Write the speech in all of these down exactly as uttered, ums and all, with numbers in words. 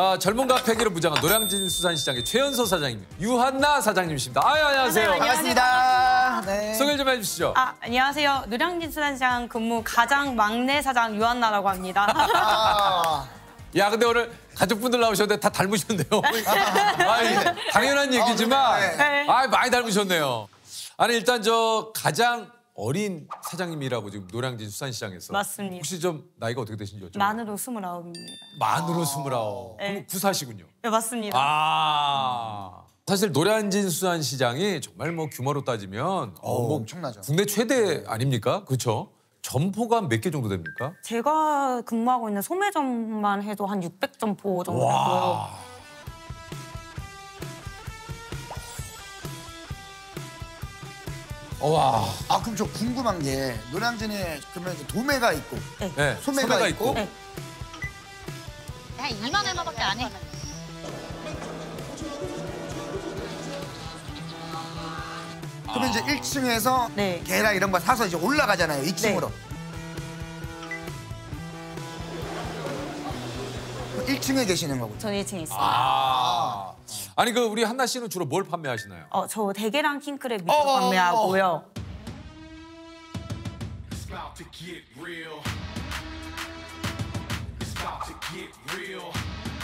아, 젊음과 패기를 무장한 노량진 수산시장의 최연소 사장님, 유한나 사장님이십니다. 아유, 안녕하세요. 네, 반갑습니다. 네. 소개 좀 해주시죠. 아, 안녕하세요. 노량진 수산시장 근무 가장 막내 사장 유한나라고 합니다. 아. 야, 근데 오늘 가족분들 나오셨는데 다 닮으셨네요. 아니, 당연한 얘기지만 네. 아, 많이 닮으셨네요. 아니, 일단 저 가장 어린 사장님이라고 지금 노량진 수산시장에서. 맞습니다. 혹시 좀 나이가 어떻게 되신지 여쭤봐요. 만으로 스물아홉입니다. 만으로 스물아홉. 네. 그럼 구사시군요. 네, 맞습니다. 아. 사실 노량진 수산시장이 정말 뭐 규모로 따지면 어, 뭐 엄청나죠. 국내 최대 아닙니까? 그렇죠? 점포가 몇 개 정도 됩니까? 제가 근무하고 있는 소매점만 해도 한 육백 점포 정도 되고요. 와. 와. 아 그럼 저 궁금한 게 노량진에 그러면 이제 도매가 있고 네, 소매가, 소매가 있고, 있고. 네. 한 이만 얼마밖에 안 해. 그러면 이제 일 층에서 네. 게라 이런 거 사서 이제 올라가잖아요. 이 층으로. 일 층에 계시는 거고. 저는 일 층에 있어요. 아. 아니 그 우리 한나 씨는 주로 뭘 판매하시나요? 어, 저 대게랑 킹크랩 위주로 어, 어, 판매하고요. It's about to get real. It's about to get real.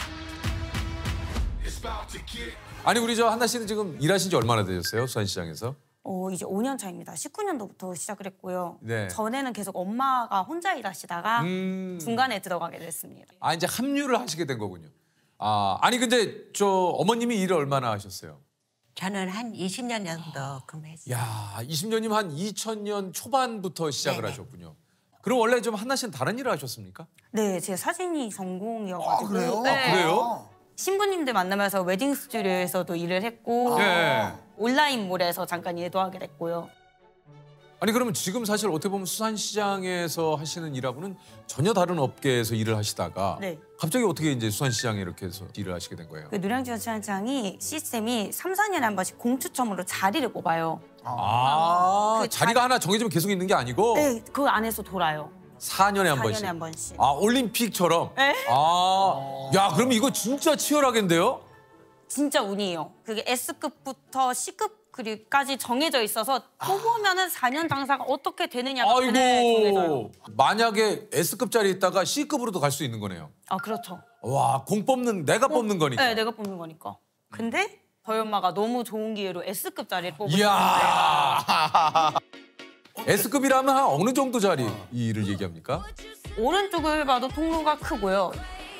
It's about to get. 아니 우리 저 한나 씨는 지금 일하신 지 얼마나 되셨어요? 수산시장에서? 어, 이제 오 년 차입니다. 십구 년도부터 시작을 했고요. 네. 전에는 계속 엄마가 혼자 일하시다가 음. 중간에 들어가게 됐습니다. 아 이제 합류를 하시게 된 거군요. 아 아니 근데 저 어머님이 일을 얼마나 하셨어요? 저는 한 이십 년 정도 근무했어요. 야 이십 년이면 한 이천 년 초반부터 시작을 네네. 하셨군요. 그럼 원래 좀 한나 씨는 다른 일을 하셨습니까? 네, 제 사진이 아 전공이어가지고. 그래요? 네. 아, 그래요? 신부님들 만나면서 웨딩 스튜디오에서도 일을 했고 네. 온라인몰에서 잠깐 일도 하게 됐고요. 아니 그러면 지금 사실 어떻게 보면 수산시장에서 하시는 일하고는 전혀 다른 업계에서 일을 하시다가 네. 갑자기 어떻게 이제 수산시장에 이렇게 해서 일을 하시게 된 거예요? 그 노량진 수산시장이 시스템이 삼, 사 년에 한 번씩 공추첨으로 자리를 뽑아요. 아 그 자리가 자- 하나 정해지면 계속 있는 게 아니고 네, 그 안에서 돌아요. 사 년에 한 사 번씩. 년에 한 번씩. 아 올림픽처럼. 네. 아, 야 그럼 이거 진짜 치열하겠는데요? 진짜 운이에요. 그게 S급부터 C급까지 정해져 있어서 뽑으면은 사 년 장사가 어떻게 되느냐가 그날 정해져요. 아이고 만약에 S급 자리에 있다가 C급으로도 갈 수 있는 거네요. 아, 그렇죠. 와 공 뽑는 내가 뽑는 거니까. 네, 내가 뽑는 거니까. 근데 저희 엄마가 너무 좋은 기회로 S급 자리를 뽑으셨는데 이야. S급이라면 한 어느 정도 자리 일을 얘기합니까? 오른쪽을 봐도 통로가 크고요.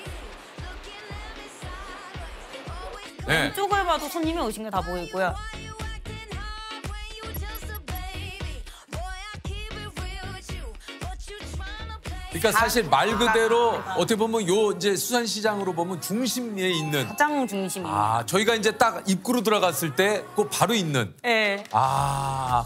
네. 왼쪽을 봐도 손님이 오신 게 다 보이고요. 그러니까 사실 말 그대로 어떻게 보면 요 이제 수산시장으로 보면 중심에 있는 가장 중심이에요. 아 저희가 이제 딱 입구로 들어갔을 때 그 바로 있는 네. 아.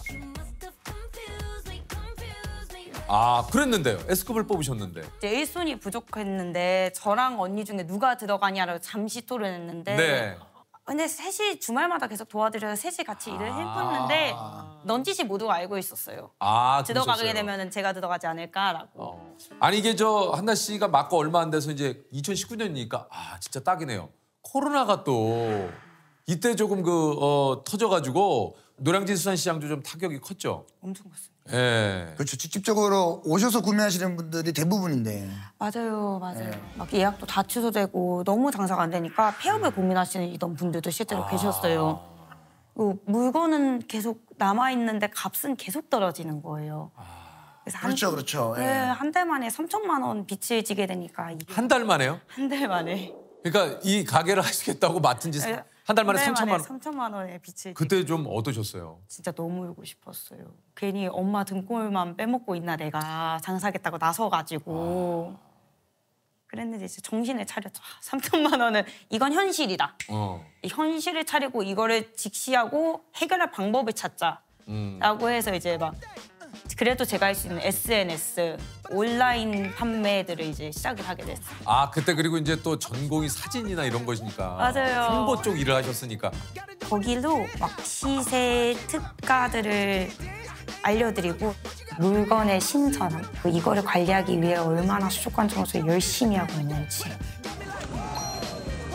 아 그랬는데요. S급을 뽑으셨는데. 이제 일손이 부족했는데 저랑 언니 중에 누가 들어가냐라고 잠시 토론했는데 네. 근데 셋이 주말마다 계속 도와드려서 셋이 같이 일을 해봤는데 넌지시 모두가 알고 있었어요. 아 들어가게 그러셨어요. 되면 제가 들어가지 않을까라고. 어. 아니 이게 저 한나 씨가 맡고 얼마 안 돼서 이제 이천십구 년이니까 아 진짜 딱이네요. 코로나가 또 이때 조금 그 어, 터져가지고 노량진 수산시장도 좀 타격이 컸죠. 엄청 컸어요. 예. 그렇죠. 직접적으로 오셔서 구매하시는 분들이 대부분인데. 맞아요, 맞아요. 네. 막 예약도 다 취소되고 너무 장사가 안 되니까 폐업을 고민하시는 분들도 실제로 계셨어요. 그 물건은 계속 남아 있는데 값은 계속 떨어지는 거예요. 그래서 그렇죠, 그렇죠. 네, 예. 한 달 만에 삼천만 원 빚을 지게 되니까 이게 한 달 만에요? 한 달 만에 그러니까 이 가게를 하시겠다고 맡은 지 한 달 만에 삼천만 원. 삼천만 원의 빚을 그때 좀 어떠셨어요? 진짜 너무 울고 싶었어요. 괜히 엄마 등골만 빼먹고 있나 내가 장사하겠다고 나서가지고 그랬는데 이제 정신을 차렸죠. 아, 삼천만 원은 이건 현실이다. 어. 이 현실을 차리고 이거를 직시하고 해결할 방법을 찾자라고 음. 해서 이제 막 그래도 제가 할 수 있는 에스엔에스 온라인 판매들을 이제 시작을 하게 됐어요. 아 그때 그리고 이제 또 전공이 사진이나 이런 것이니까 맞아요. 홍보 쪽 일을 하셨으니까 거기로 막 시세 특가들을 알려드리고 물건의 신선함 이거를 관리하기 위해 얼마나 수족관 청소를 열심히 하고 있는지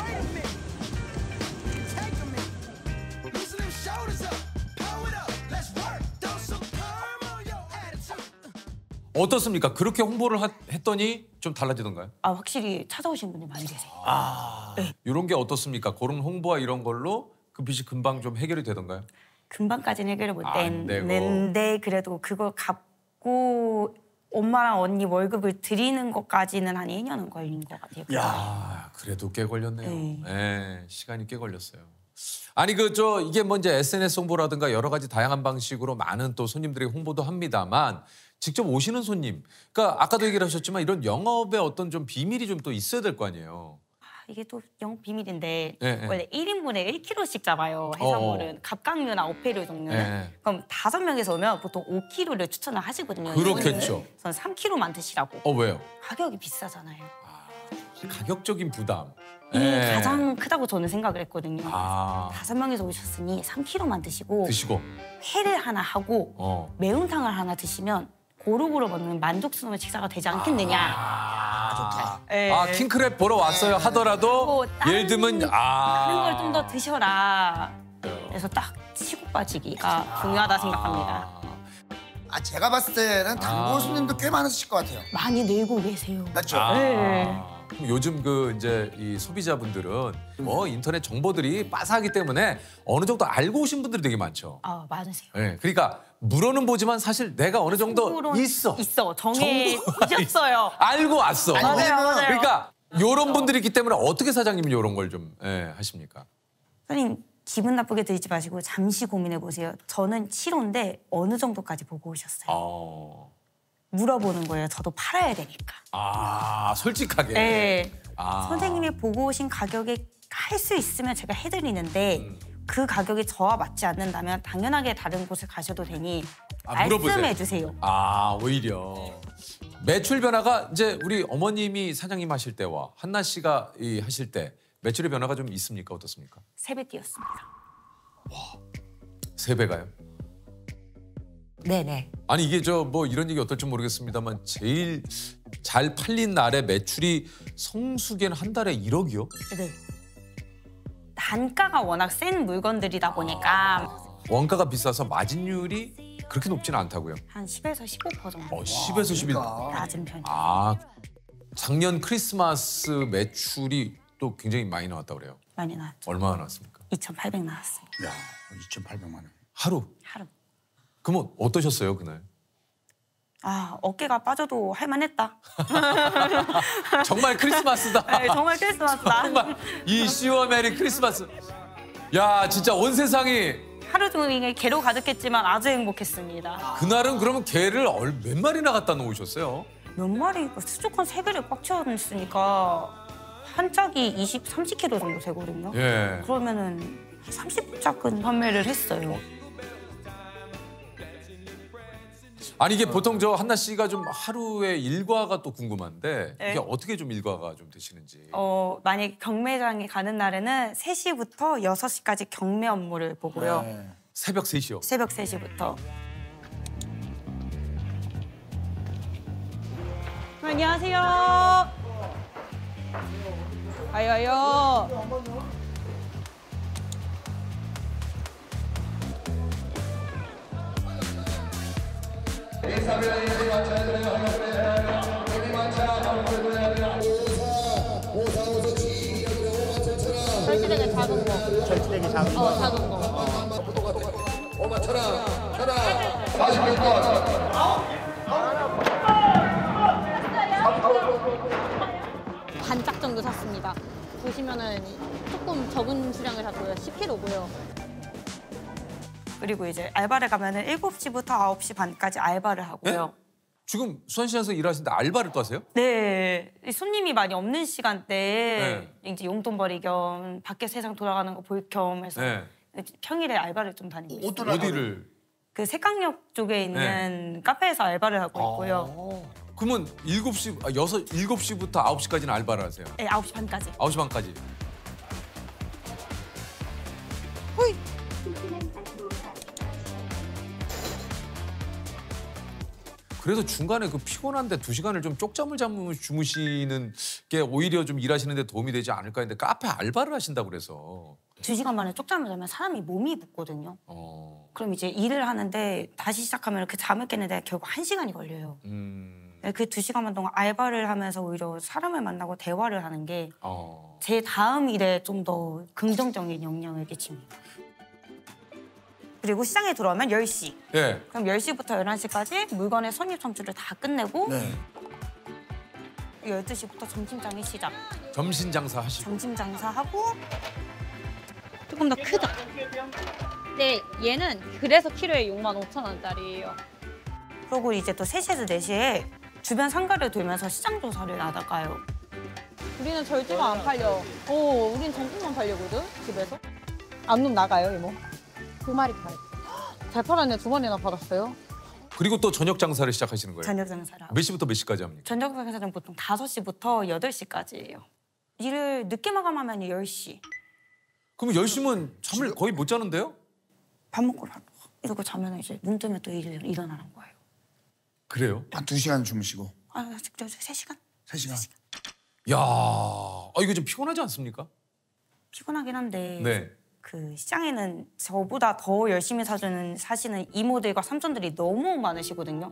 어떻습니까? 그렇게 홍보를 하- 했더니 좀 달라지던가요? 아 확실히 찾아오시는 분이 많이 계세요. 이런 게 어떻습니까? 그런 홍보와 이런 걸로 그 빚이 금방 좀 해결이 되던가요? 금방까지는 해결을 못 안 되고. 되는데 그래도 그걸 갚고 엄마랑 언니 월급을 드리는 것까지는 한 일 년은 걸린 것 같아요. 아, 그래도 꽤 걸렸네요. 네. 네, 시간이 꽤 걸렸어요. 아니 그 저 이게 뭐 이제 에스엔에스 홍보라든가 여러 가지 다양한 방식으로 많은 또 손님들이 홍보도 합니다만 직접 오시는 손님, 그러니까 아까도 얘기를 하셨지만 이런 영업의 어떤 좀 비밀이 좀 또 있어야 될 거 아니에요. 아, 이게 또 영업 비밀인데 네, 네. 원래 일 인분에 일 킬로그램씩 잡아요. 해산물은 갑각류나 어패류 종류는. 네. 그럼 다섯 명에서 오면 보통 오 킬로그램를 추천을 하시거든요. 그렇겠죠. 전 삼 킬로그램만 드시라고. 어 왜요? 가격이 비싸잖아요. 가격적인 부담. 이게 네. 가장 크다고 저는 생각을 했거든요. 아, 다섯 명에서 오셨으니 삼 킬로그램만 드시고 드시고. 회를 하나 하고 어. 매운탕을 하나 드시면 고루고루 먹는 만족스러운 식사가 되지 않겠느냐. 아, 좋다. 예. 아 킹크랩 보러 왔어요 하더라도 뭐 다른 예를 들면 다른 걸 좀 더 아. 드셔라. 그래서 딱 치고 빠지기가 중요하다 생각합니다. 아 제가 봤을 때는 단골 아. 손님도 꽤 많으실 것 같아요. 많이 늘고 계세요. 맞죠? 네. 그럼 요즘 그 이제 이 소비자분들은 뭐 인터넷 정보들이 빠삭하기 때문에 어느 정도 알고 오신 분들이 되게 많죠. 아 많으세요. 예, 그러니까 물어는 보지만 사실 내가 어느 정도 속으로는 있어. 있어. 정해 정보가 오셨어요. 알고 왔어. 아니, 맞아요, 맞아요. 그러니까 요런 분들이 있기 때문에 어떻게 사장님이 요런 걸 좀 예, 하십니까? 선생님 기분 나쁘게 들지 마시고 잠시 고민해 보세요. 저는 칠호인데 어느 정도까지 보고 오셨어요? 어. 물어보는 거예요. 저도 팔아야 되니까. 아, 솔직하게. 네. 아. 선생님이 보고 오신 가격에 할 수 있으면 제가 해드리는데 음. 그 가격이 저와 맞지 않는다면 당연하게 다른 곳을 가셔도 되니 아, 물어보세요. 말씀해 주세요. 아, 오히려 매출 변화가 이제 우리 어머님이 사장님 하실 때와 한나 씨가 이 하실 때 매출의 변화가 좀 있습니까? 어떻습니까? 세 배 뛰었습니다. 세 배가요? 네네. 아니 이게 저 뭐 이런 얘기 어떨지 모르겠습니다만 제일 잘 팔린 날의 매출이 성수기에는 한 달에 일억이요? 네. 단가가 워낙 센 물건들이다 보니까 원가가 비싸서 마진율이 그렇게 높지는 않다고요. 한 십에서 십오 퍼센트 정도 어, 십에서 십일. 그러니까. 낮은 편이에요. 아, 작년 크리스마스 매출이 또 굉장히 많이 나왔다고 그래요. 많이 나왔죠. 얼마나 나왔습니까? 이천팔백 나왔습니다. 야, 이천팔백만 원. 하루. 하루. 그러면 어떠셨어요 그날? 아 어깨가 빠져도 할만했다. 정말 크리스마스다. 네, 정말 크리스마스다. 정말 이 시워 메리 크리스마스. 야 진짜 온 세상이 하루 종일 개로 가득했지만 아주 행복했습니다. 그날은 그러면 개를 얼- 몇 마리나 갖다 놓으셨어요? 몇 마리 수족관 세 개를 꽉 채워놨으니까 한 짝이 이십, 삼십 킬로그램 정도 되거든요. 예. 그러면은 삼십 짝은 판매를 했어요. 아니 이게 보통 저 한나 씨가 좀 하루의 일과가 또 궁금한데 네. 이게 어떻게 좀 일과가 좀 되시는지. 어, 만약에 경매장에 가는 날에는 세 시부터 여섯 시까지 경매 업무를 보고요. 네. 새벽 세 시요. 새벽 세 시부터. 안녕하세요. 아유 아유. 설치되게 작은 거. 설치되게 작은 거. 어, 작은 거. 반짝 정도 샀습니다. 보시면은 조금 적은 수량을 샀고요. 십 킬로그램고요. 그리고 이제 알바를 가면은 일곱 시부터 아홉 시 반까지 알바를 하고요. 지금 수원시장에서 일하시는데 알바를 또 하세요? 네. 이 손님이 많이 없는 시간대에 이제 용돈벌이 겸 밖에 세상 돌아가는 거 볼 겸 해서 네. 평일에 알바를 좀 다니고 있어요. 어떤 어디를? 그 색강역 쪽에 있는 카페에서 알바를 하고 있고요. 어. 그러면 일곱 시, 아, 여섯, 일곱 시부터 아홉 시까지는 알바를 하세요? 네, 아홉 시 반까지. 아홉 시 반까지. 그래서 중간에 그 피곤한데 두 시간을 좀 쪽잠을 잠 주무시는 게 오히려 좀 일하시는 데 도움이 되지 않을까 했는데 카페 알바를 하신다고 그래서. 두 시간 만에 쪽잠을 자면 사람이 몸이 붓거든요. 어. 그럼 이제 일을 하는데 다시 시작하면 그 잠을 깨는데 결국 한 시간이 걸려요. 음. 그 두 시간만 동안 알바를 하면서 오히려 사람을 만나고 대화를 하는 게 제 어. 다음 일에 좀 더 긍정적인 영향을 끼칩니다. 그리고 시장에 들어오면 열 시. 예. 그럼 열 시부터 열한 시까지 물건의 선입 선출을 다 끝내고 네. 열두 시부터 점심장이 시작. 점심 장사 하시고. 점심 장사하고 조금 더 크죠? 네, 얘는 그래서 키로에 육만 오천 원짜리예요. 그리고 이제 또 세 시에서 네 시에 주변 상가를 돌면서 시장 조사를 나가요. 우리는 절제가 안 팔려. 오, 우린 정품만 팔려거든, 집에서. 암놈 나가요, 이모. 두 마리 팔. 잘 팔았네, 두 마리나 팔았어요. 그리고 또 저녁 장사를 시작하시는 거예요? 저녁 장사를 하고. 몇 시부터 몇 시까지 합니까? 저녁 장사는 보통 다섯 시부터 여덟 시까지예요. 일을 늦게 마감하면 열 시. 그럼 열 시면 잠을 거의 못 자는데요? 밥 먹고 이러고 자면 이제 눈 뜨면 또 일, 일어나는 거예요. 그래요? 한 두 시간 주무시고 아, 세 시간? 세 시간. 야, 아, 이거 좀 피곤하지 않습니까? 피곤하긴 한데 네. 그 시장에는 저보다 더 열심히 사주는 사시는 이모들과 삼촌들이 너무 많으시거든요.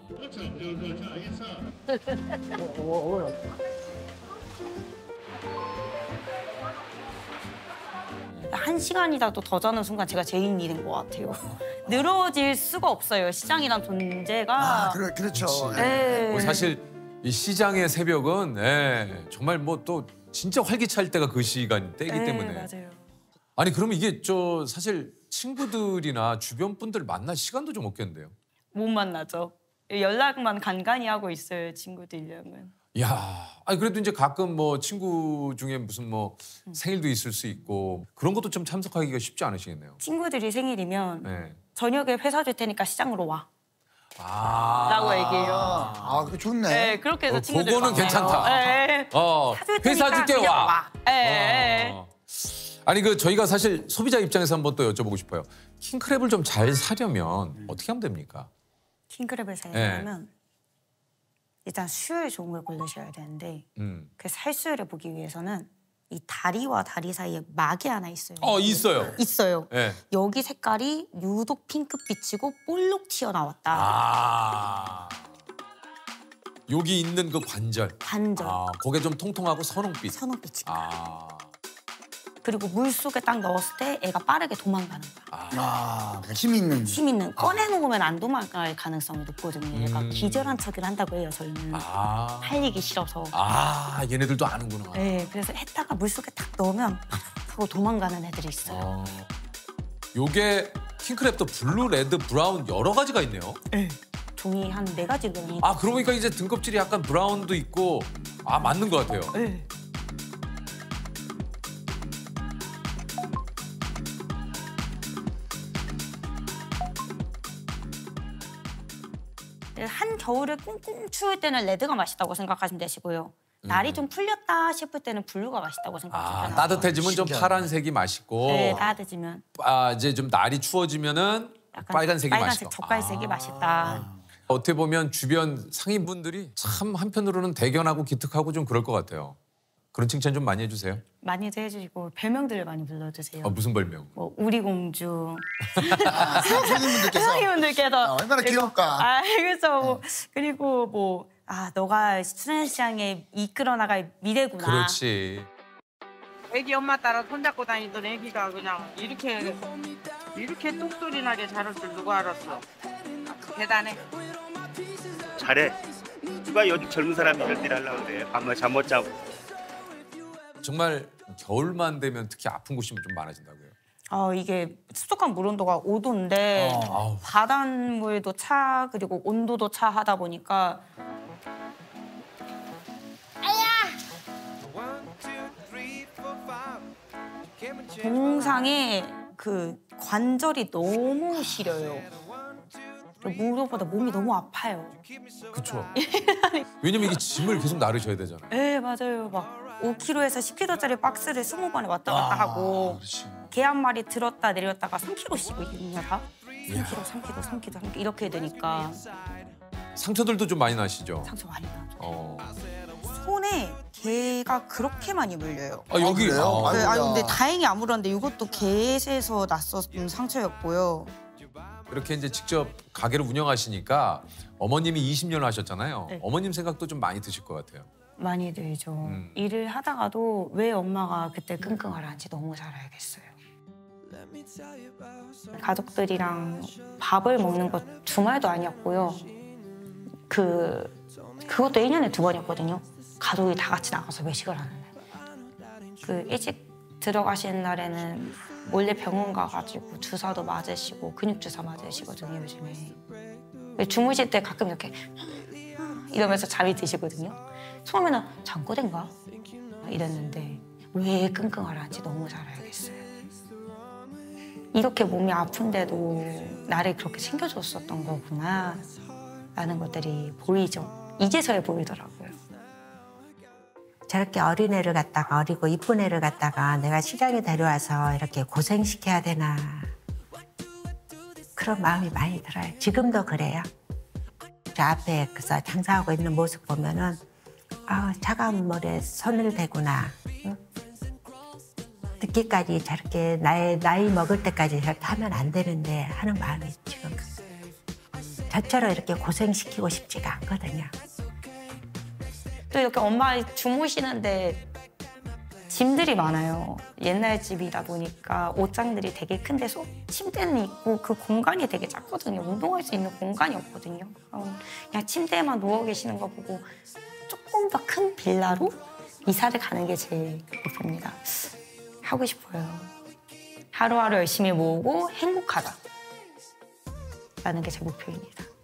한 시간이라도 더 자는 순간 제가 제일 일인 것 같아요. 늘어질 수가 없어요. 시장이란 존재가. 아, 그래, 그렇죠. 네. 뭐 사실 이 시장의 새벽은 예, 정말 뭐 또 진짜 활기찰 때가 그 시간 때이기 네, 때문에. 맞아요. 아니 그러면 이게 저 사실 친구들이나 주변 분들 만날 시간도 좀 없겠는데요? 못 만나죠. 연락만 간간히 하고 있어요, 친구들이랑은. 야, 아니 그래도 이제 가끔 뭐 친구 중에 무슨 뭐 생일도 있을 수 있고 그런 것도 좀 참석하기가 쉽지 않으시겠네요. 친구들이 생일이면 네. 저녁에 회사 줄 테니까 시장으로 와. 아. 라고 얘기해요. 아, 그 좋네. 네, 그렇게 해서 어, 친구들 그거는 괜찮다. 네. 어, 사줄 회사 테니까 줄게 그냥 와. 네. 어. 아니 그 저희가 사실 소비자 입장에서 한번 또 여쭤보고 싶어요. 킹크랩을 좀 잘 사려면 어떻게 하면 됩니까? 킹크랩을 네. 사려면 일단 수율 좋은 걸 고르셔야 되는데 음. 그 살수율을 보기 위해서는 이 다리와 다리 사이에 막이 하나 있어요. 어 있어요. 있어요. 예. 여기 색깔이 유독 핑크빛이고 볼록 튀어나왔다. 아. 여기 있는 그 관절. 관절, 아, 거기에 좀 통통하고 선홍빛. 선홍빛이. 아. 그리고 물 속에 딱 넣었을 때 애가 빠르게 도망가는 거야. 아, 그러니까 힘 있는. 힘 있는 꺼내놓으면 안 도망갈 가능성이 높거든요. 얘가 음. 기절한 척을 한다고 해요. 저희는 아. 살리기 싫어서. 아, 얘네들도 아는구나. 네, 그래서 했다가 물 속에 딱 넣으면 하고 도망가는 애들이 있어요. 아. 요게 킹크랩도 블루, 레드, 브라운 여러 가지가 있네요. 네. 종이 한 네 가지 종이. 아, 그러고 보니까 이제 등껍질이 약간 브라운도 있고 아, 맞는 것 같아요. 네. 한 겨울에 꽁꽁 추울 때는 레드가 맛있다고 생각하시면 되시고요. 날이 좀 풀렸다 싶을 때는 블루가 맛있다고 아, 생각하시면 돼요. 따뜻해지면 좀 신기하네. 파란색이 맛있고 네, 따뜻해지면 아, 이제 좀 날이 추워지면은 약간 빨간색이 빨간색, 맛있고. 젓갈색이 맛있다. 어떻게 보면 주변 상인분들이 참 한편으로는 대견하고 기특하고 좀 그럴 것 같아요. 그런 칭찬 좀 많이 해주세요. 많이도 해주시고 별명들을 많이 불러주세요. 어, 무슨 별명? 뭐 우리 공주, 아, 손님분들께서. 손님분들께서 아, 얼마나 그리고- 귀여울까. 아, 그렇죠. 뭐, 그리고 뭐 아, 너가 수산시장에 이끌어 나갈 미래구나. 그렇지. 애기 엄마 따라 손잡고 다니던 애기가 그냥 이렇게 이렇게 똑소리 나게 자랄 줄 누가 알았어. 대단해. 잘해. 누가 요즘 젊은 사람이 이럴 일 하려고 그래. 밤에 잠 못 자고. 정말 겨울만 되면 특히 아픈 곳이 좀 많아진다고요. 어, 이게 습속한 물 온도가 오 도인데 아우. 바닷물도 차 그리고 온도도 차 하다 보니까 동상에 그 관절이 너무 시려요. 무엇보다 몸이 너무 아파요. 그렇죠. 왜냐면 이게 짐을 계속 나르셔야 되잖아요. 네, 맞아요. 막 오 킬로그램에서 십 킬로그램짜리 박스를 스무 번에 왔다 갔다 하고 그렇지. 개 한 마리 들었다 내렸다가 삼 킬로그램씩 있거든요, 다. 삼 킬로그램, 삼 킬로그램, 삼 킬로그램, 삼 킬로그램 이렇게 되니까 상처들도 좀 많이 나시죠? 상처 많이 나죠. 어. 손에 개가 그렇게 많이 물려요. 아, 여기. 그래요? 아, 네, 아이고야. 아니 근데 다행히 안 물었는데 이것도 개에서 났었던 상처였고요. 그렇게 이제 직접 가게를 운영하시니까 어머님이 이십 년을 하셨잖아요. 네. 어머님 생각도 좀 많이 드실 것 같아요. 많이 들죠. 음. 일을 하다가도 왜 엄마가 그때 끙끙하는지 너무 잘 알겠어요. 가족들이랑 밥을 먹는 거 주말도 아니었고요. 그 그것도 일 년에 두 번이었거든요. 가족이 다 같이 나가서 외식을 하는 날. 그 일찍 들어가시는 날에는 몰래 병원 가가지고 주사도 맞으시고 근육 주사 맞으시거든요 요즘에. 주무실 때 가끔 이렇게 이러면서 잠이 드시거든요. 처음에는 잠꼬대인가 이랬는데 왜 끙끙하는지 너무 잘 알겠어요. 이렇게 몸이 아픈데도 나를 그렇게 챙겨줬었던 거구나 라는 것들이 보이죠. 이제서야 보이더라고요. 저렇게 어린애를 갖다가 어리고 이쁜 애를 갖다가 내가 시장에 데려와서 이렇게 고생시켜야 되나 그런 마음이 많이 들어요. 지금도 그래요. 저 앞에 그래서 장사하고 있는 모습 보면은 아 차가운 물에 손을 대구나. 응? 늦게까지 저렇게 나이, 나이 먹을 때까지 저렇게 하면 안 되는데 하는 마음이 지금 저처럼 이렇게 고생시키고 싶지가 않거든요. 또 이렇게 엄마 주무시는데 짐들이 많아요. 옛날 집이다 보니까 옷장들이 되게 큰데 소, 침대는 있고 그 공간이 되게 작거든요. 운동할 수 있는 공간이 없거든요. 그냥 침대에만 누워 계시는 거 보고 조금 더 큰 빌라로 이사를 가는 게 제 목표입니다. 하고 싶어요. 하루하루 열심히 모으고 행복하다. 라는 게 제 목표입니다.